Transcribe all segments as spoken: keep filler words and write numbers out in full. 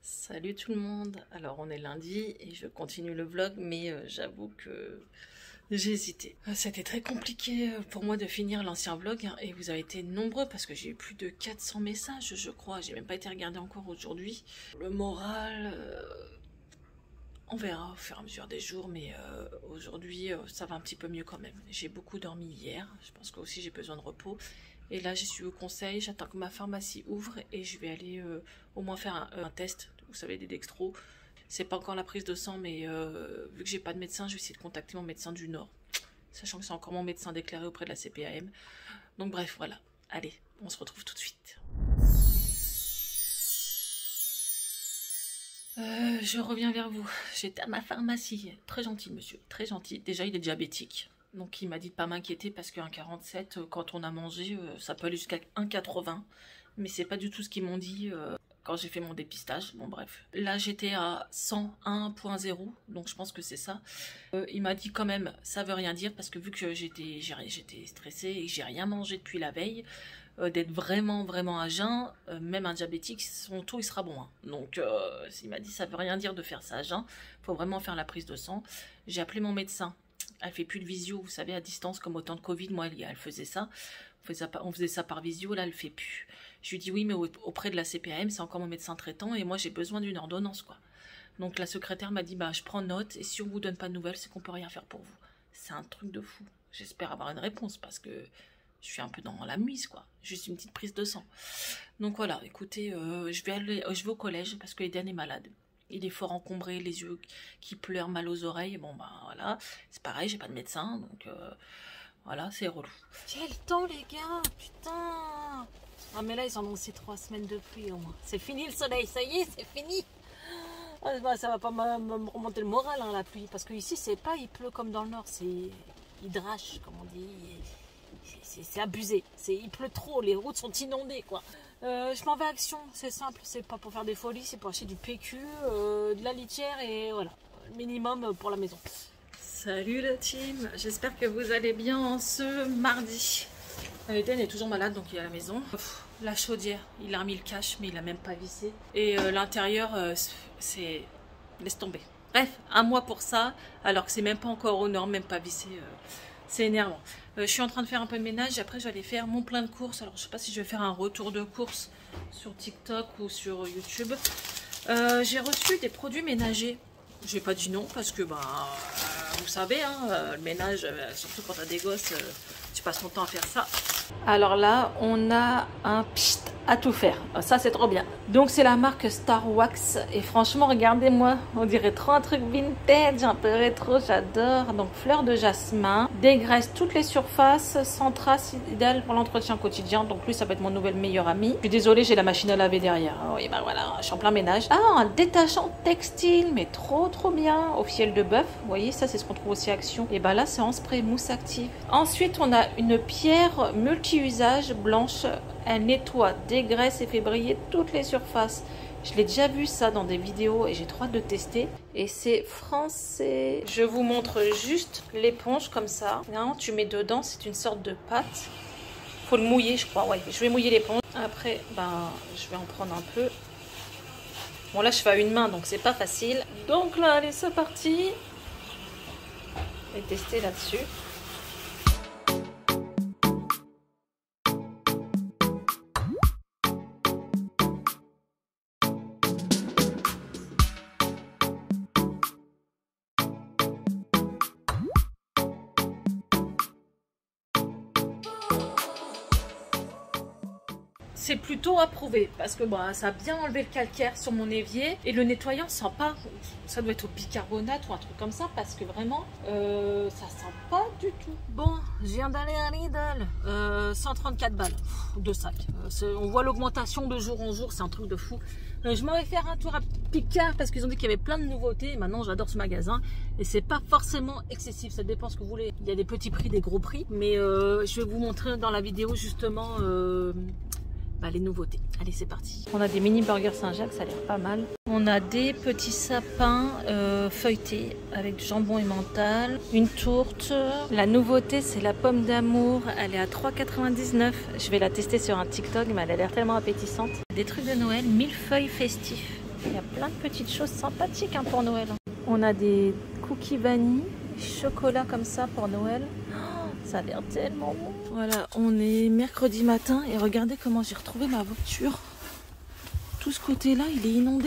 Salut tout le monde, alors on est lundi et je continue le vlog mais euh, j'avoue que j'ai hésité. C'était très compliqué pour moi de finir l'ancien vlog hein, et vous avez été nombreux parce que j'ai eu plus de quatre cents messages je crois, j'ai même pas été regardé encore aujourd'hui. Le moral, euh, on verra au fur et à mesure des jours mais euh, aujourd'hui euh, ça va un petit peu mieux quand même. J'ai beaucoup dormi hier, je pense que aussi j'ai besoin de repos. Et là, j'ai suivi au conseil, j'attends que ma pharmacie ouvre et je vais aller euh, au moins faire un, un test, vous savez, des dextros. C'est pas encore la prise de sang, mais euh, vu que j'ai pas de médecin, je vais essayer de contacter mon médecin du Nord. Sachant que c'est encore mon médecin déclaré auprès de la C P A M. Donc bref, voilà. Allez, on se retrouve tout de suite. Euh, je reviens vers vous. J'étais à ma pharmacie. Très gentil, monsieur. Très gentil. Déjà, il est diabétique. Donc il m'a dit de pas m'inquiéter parce qu'un quarante-sept, quand on a mangé, ça peut aller jusqu'à un quatre-vingts. Mais c'est pas du tout ce qu'ils m'ont dit euh, quand j'ai fait mon dépistage. Bon bref. Là j'étais à cent un point zéro, donc je pense que c'est ça. Euh, il m'a dit quand même, ça veut rien dire parce que vu que j'étais j'étais stressée et que j'ai rien mangé depuis la veille, euh, d'être vraiment vraiment à jeun, euh, même un diabétique, son taux il sera bon. Hein. Donc euh, il m'a dit ça veut rien dire de faire ça à jeun. Faut vraiment faire la prise de sang. J'ai appelé mon médecin. Elle fait plus de visio, vous savez, à distance, comme au temps de Covid, moi, elle, elle faisait ça. On faisait, on faisait ça par visio, là, elle fait plus. Je lui dis oui, mais auprès de la C P A M, c'est encore mon médecin traitant, et moi, j'ai besoin d'une ordonnance, quoi. Donc, la secrétaire m'a dit, bah, je prends note, et si on vous donne pas de nouvelles, c'est qu'on peut rien faire pour vous. C'est un truc de fou. J'espère avoir une réponse, parce que je suis un peu dans la mise, quoi. Juste une petite prise de sang. Donc, voilà, écoutez, euh, je vais aller, je vais au collège, parce que Eden est malade. Il est fort encombré, les yeux qui pleurent, mal aux oreilles. Bon, ben voilà, c'est pareil, j'ai pas de médecin, donc euh, voilà, c'est relou. Quel temps, les gars, putain! Ah, mais là, ils ont annoncé trois semaines de pluie au moins. C'est fini le soleil, ça y est, c'est fini! Ah, bah, ça va pas me, me remonter le moral, hein, la pluie, parce que ici, c'est pas, il pleut comme dans le nord, c'est. Il drache, comme on dit. C'est abusé, il pleut trop, les routes sont inondées, quoi. Euh, je m'en vais à Action, c'est simple, c'est pas pour faire des folies, c'est pour acheter du P Q, euh, de la litière et voilà, le minimum pour la maison. Salut la team, j'espère que vous allez bien en ce mardi. Eden est toujours malade, donc il est à la maison. Pff, la chaudière, il a remis le cache, mais il a même pas vissé. Et euh, l'intérieur, euh, c'est... laisse tomber. Bref, un mois pour ça, alors que c'est même pas encore aux normes, même pas vissé. Euh... C'est énervant. Euh, je suis en train de faire un peu de ménage et après je vais aller faire mon plein de courses. Alors je sais pas si je vais faire un retour de courses sur TikTok ou sur YouTube. Euh, J'ai reçu des produits ménagers. J'ai pas dit non parce que bah euh, vous savez hein, euh, le ménage, euh, surtout quand t'as des gosses, euh, tu passes ton temps à faire ça. Alors là on a un pchit à tout faire. Ça c'est trop bien. Donc c'est la marque Star Wax et franchement regardez-moi, on dirait trop un truc vintage, un peu rétro, j'adore. Donc fleur de jasmin, dégraisse toutes les surfaces, sans trace, idéal pour l'entretien quotidien. Donc lui ça va être mon nouvel meilleur ami. Je suis désolée, j'ai la machine à laver derrière. Oui bah voilà, je suis en plein ménage. Ah un détachant textile, mais trop trop bien, au fiel de bœuf. Vous voyez ça c'est ce qu'on trouve aussi à Action. Et bah là c'est en spray mousse active. Ensuite on a une pierre multi-usage blanche. Elle nettoie, dégraisse et fait briller toutes les surfaces. Je l'ai déjà vu ça dans des vidéos et j'ai trop hâte de tester. Et c'est français. Je vous montre juste l'éponge comme ça. Non, tu mets dedans, c'est une sorte de pâte. Faut le mouiller, je crois. Ouais, je vais mouiller l'éponge. Après, ben, je vais en prendre un peu. Bon, là, je fais à une main, donc c'est pas facile. Donc là, allez, c'est parti. Je vais tester là-dessus. C'est plutôt approuvé parce que bah, ça a bien enlevé le calcaire sur mon évier et le nettoyant sent pas, ça doit être au bicarbonate ou un truc comme ça parce que vraiment euh, ça sent pas du tout. Bon, je viens d'aller à Lidl, euh, cent trente-quatre balles, deux sacs. Euh, on voit l'augmentation de jour en jour, c'est un truc de fou. Euh, je m'en vais faire un tour à Picard parce qu'ils ont dit qu'il y avait plein de nouveautés et maintenant j'adore ce magasin et c'est pas forcément excessif, ça dépend ce que vous voulez. Il y a des petits prix, des gros prix, mais euh, je vais vous montrer dans la vidéo justement euh, bah, les nouveautés. Allez, c'est parti. On a des mini burgers Saint-Jacques, ça a l'air pas mal. On a des petits sapins euh, feuilletés avec du jambon et mental. Une tourte. La nouveauté, c'est la pomme d'amour. Elle est à trois quatre-vingt-dix-neuf. Je vais la tester sur un TikTok, mais elle a l'air tellement appétissante. Des trucs de Noël, millefeuilles festifs. Il y a plein de petites choses sympathiques hein, pour Noël. On a des cookies vanille, chocolat comme ça pour Noël. Oh, ça a l'air tellement bon. Voilà, on est mercredi matin et regardez comment j'ai retrouvé ma voiture. Tout ce côté-là, il est inondé.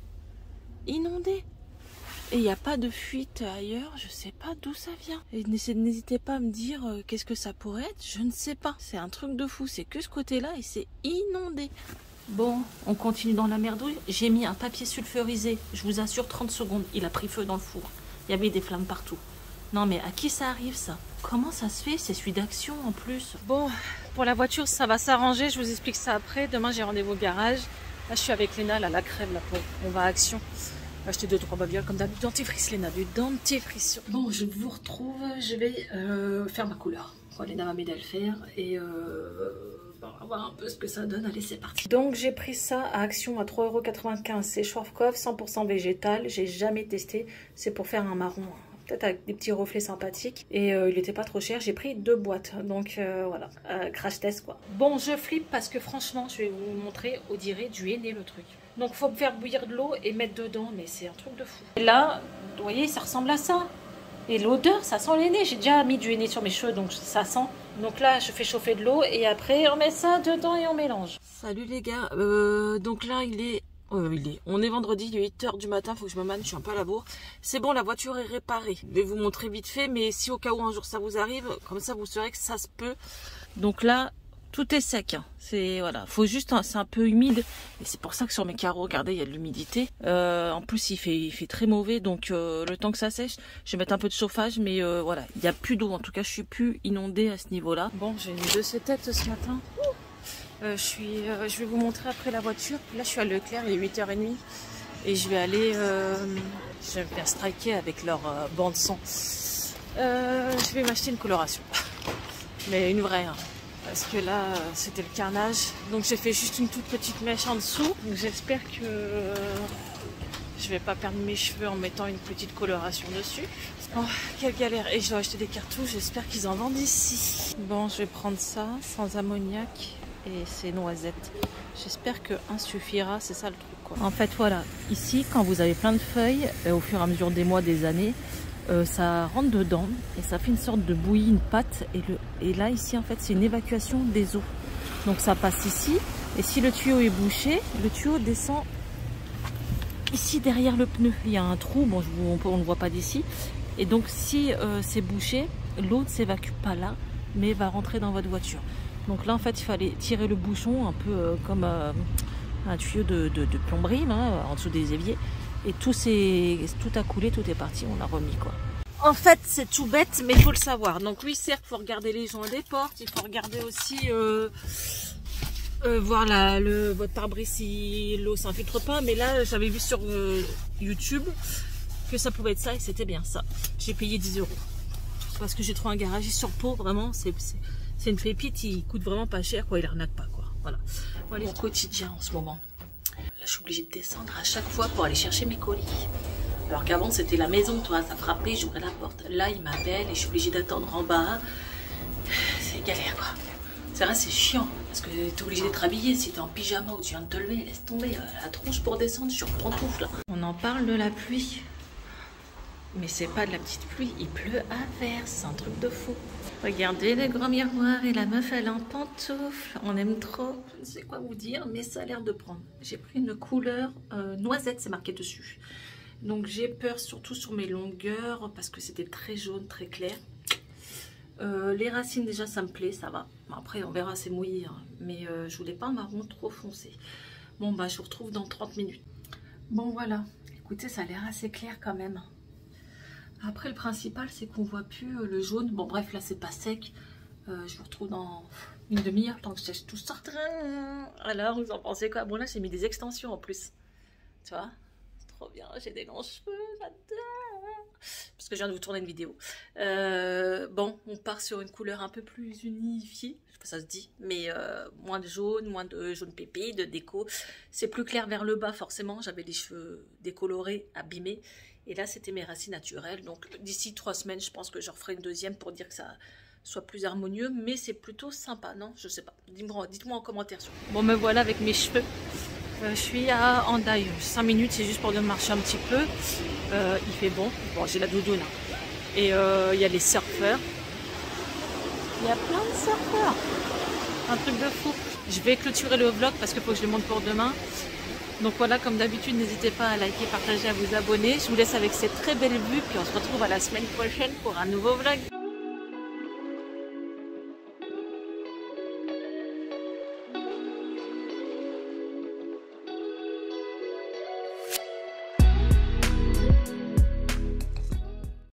Inondé. Et il n'y a pas de fuite ailleurs, je sais pas d'où ça vient. Et n'hésitez pas à me dire euh, qu'est-ce que ça pourrait être, je ne sais pas. C'est un truc de fou, c'est que ce côté-là et c'est inondé. Bon, on continue dans la merdouille. J'ai mis un papier sulfurisé, je vous assure trente secondes, il a pris feu dans le four. Il y avait des flammes partout. Non mais à qui ça arrive ça? Comment ça se fait? C'est celui d'Action en plus. Bon, pour la voiture ça va s'arranger, je vous explique ça après. Demain j'ai rendez-vous au garage. Là je suis avec Léna, là la crève là, pour... on va à Action. Acheter deux trois babioles comme d'habitude. Dentifrice Léna, du dentifrice. Bon, je vous retrouve, je vais euh, faire ma couleur. Bon, Léna m'a m'aider à le faire et euh, on va voir un peu ce que ça donne. Allez, c'est parti. Donc j'ai pris ça à Action à trois euros quatre-vingt-quinze. C'est Schwarzkopf, cent pour cent végétal. J'ai jamais testé. C'est pour faire un marron. Peut-être avec des petits reflets sympathiques. Et euh, il n'était pas trop cher. J'ai pris deux boîtes. Donc euh, voilà, euh, crash test quoi. Bon, je flippe parce que franchement, je vais vous montrer, on dirait du henné le truc. Donc faut faire bouillir de l'eau et mettre dedans. Mais c'est un truc de fou. Et là, vous voyez, ça ressemble à ça. Et l'odeur, ça sent l'henné. J'ai déjà mis du henné sur mes cheveux, donc ça sent. Donc là, je fais chauffer de l'eau et après, on met ça dedans et on mélange. Salut les gars. Euh, donc là, il est... Euh, il est. On est vendredi, il est huit heures du matin, faut que je me manne, je suis un peu à la bourre. C'est bon, la voiture est réparée. Je vais vous montrer vite fait, mais si au cas où un jour ça vous arrive, comme ça vous saurez que ça se peut. Donc là, tout est sec. Hein. C'est voilà, faut juste, c'est un peu humide. Et c'est pour ça que sur mes carreaux, regardez, il y a de l'humidité. Euh, en plus, il fait, il fait très mauvais, donc euh, le temps que ça sèche, je vais mettre un peu de chauffage, mais euh, voilà, il n'y a plus d'eau. En tout cas, je suis plus inondée à ce niveau-là. Bon, j'ai mis de ces têtes ce matin. Euh, je, suis, euh, je vais vous montrer après la voiture. Là, je suis à Leclerc, il est huit heures trente. Et je vais aller... Euh, je vais me faire striker avec leur euh, bande son. Euh, je vais m'acheter une coloration. Mais une vraie. Hein, parce que là, euh, c'était le carnage. Donc, j'ai fait juste une toute petite mèche en dessous. Donc, j'espère que euh, je vais pas perdre mes cheveux en mettant une petite coloration dessus. Oh, quelle galère. Et je dois acheter des cartouches. J'espère qu'ils en vendent ici. Bon, je vais prendre ça sans ammoniac. Et c'est noisettes. J'espère que un suffira, c'est ça le truc quoi. En fait voilà, ici quand vous avez plein de feuilles, euh, au fur et à mesure des mois, des années, euh, ça rentre dedans et ça fait une sorte de bouillie, une pâte. Et, le, et là ici en fait c'est une évacuation des eaux. Donc ça passe ici et si le tuyau est bouché, le tuyau descend ici derrière le pneu. Il y a un trou, bon on ne le voit pas d'ici. Et donc si euh, c'est bouché, l'eau ne s'évacue pas là, mais va rentrer dans votre voiture. Donc là en fait il fallait tirer le bouchon un peu euh, comme euh, un tuyau de, de, de plomberie hein, en dessous des éviers. Et tout, tout a coulé, tout est parti, on l'a remis quoi. En fait c'est tout bête mais il faut le savoir. Donc oui certes il faut regarder les joints des portes, il faut regarder aussi euh, euh, voir la, le, votre pare-brise si l'eau s'infiltre pas. Mais là j'avais vu sur euh, YouTube que ça pouvait être ça et c'était bien ça. J'ai payé dix euros. Parce que j'ai trouvé un garagiste sur Pau, vraiment c'est... C'est une pépite, il coûte vraiment pas cher, quoi. Il arnaque pas, quoi. Voilà. Voilà mon quotidien en ce moment. Là, je suis obligée de descendre à chaque fois pour aller chercher mes colis. Alors qu'avant, c'était la maison, toi, ça frappait, j'ouvrais la porte. Là, il m'appelle et je suis obligée d'attendre en bas. C'est galère, quoi. C'est vrai, c'est chiant, parce que t'es obligé d'être habillé. Si t'es en pyjama ou tu viens de te lever, laisse tomber. La tronche pour descendre, je suis en pantoufle. On en parle de la pluie. Mais c'est pas de la petite pluie, il pleut à verse, c'est un truc de fou. Regardez le grand miroir et la meuf elle est en pantoufle, on aime trop. Je ne sais quoi vous dire, mais ça a l'air de prendre. J'ai pris une couleur euh, noisette, c'est marqué dessus. Donc j'ai peur surtout sur mes longueurs parce que c'était très jaune, très clair. Euh, les racines déjà ça me plaît, ça va. Après on verra, c'est mouillé, hein. Mais euh, je voulais pas un marron trop foncé. Bon bah je vous retrouve dans trente minutes. Bon voilà, écoutez ça a l'air assez clair quand même. Après le principal c'est qu'on voit plus le jaune. Bon bref là c'est pas sec. Euh, je vous retrouve dans une demi-heure tant que je teste tout ça. Alors vous en pensez quoi? Bon là j'ai mis des extensions en plus. Tu vois? C'est trop bien, j'ai des longs cheveux, j'adore. Parce que je viens de vous tourner une vidéo. Euh, bon on part sur une couleur un peu plus unifiée. Je sais pas si ça se dit. Mais euh, moins de jaune, moins de jaune pépé, de déco. C'est plus clair vers le bas forcément. J'avais les cheveux décolorés, abîmés. Et là, c'était mes racines naturelles. Donc, d'ici trois semaines, je pense que je referai une deuxième pour dire que ça soit plus harmonieux. Mais c'est plutôt sympa, non? Je sais pas. Dites-moi dites-moi en commentaire. Bon, me voilà avec mes cheveux. Euh, je suis à Hendaye, cinq minutes, c'est juste pour de marcher un petit peu. Euh, il fait bon. Bon, j'ai la doudoune. Hein. Et il euh, y a les surfeurs. Il y a plein de surfeurs. Un truc de fou. Je vais clôturer le vlog parce qu'il faut que je le monte pour demain. Donc voilà, comme d'habitude, n'hésitez pas à liker, partager, à vous abonner. Je vous laisse avec cette très belle vue. Puis on se retrouve à la semaine prochaine pour un nouveau vlog.